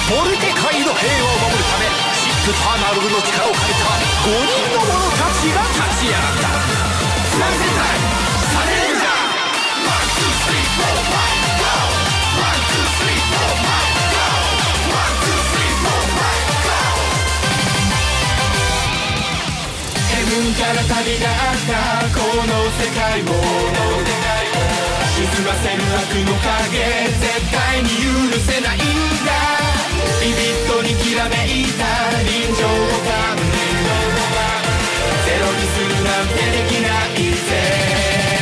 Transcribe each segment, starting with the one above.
トルテ界の平和を守るためシックターナルの力を借りた5人の者たちが立ち上がった。津波戦隊サネレンジャー。ヘブンから旅立ったこの世界を沈ませる悪の影、絶対に許せないんだ。ビビッドにきらめいた臨場感、ゼロにするなんてできないぜ。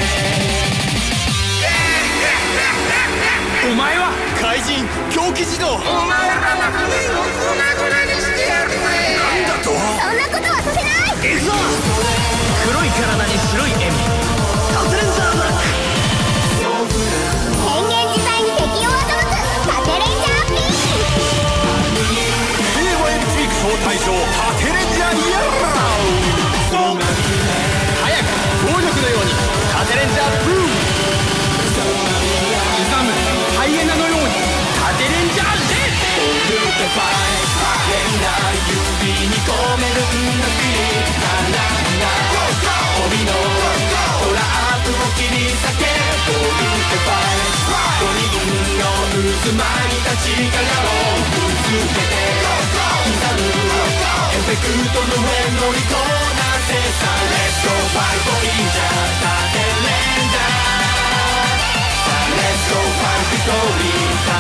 お前は怪人狂気児童。お前らの国を粉々にしてやるぜ。なんだと。そんなことはさせない。行くぞ。黒い体に白い笑み、タテレンジャーブラック。 変幻自在に敵を欺くタテレンジャーピース。 平和へ導く招待状タテレンジャーイヤー。早く暴力のようにタテレンジャーブーム。刻むハイエナのようにタテレンジャーレッド。変な指に込めるんだピー帯のトラップを切り裂けゴールデファイ5人の渦巻いた力をぶつけて刻むエフェクトの上乗りこなせさ。レッツゴーファイトインジャータテレンジャー。さあレッツゴーファイトビクトリー。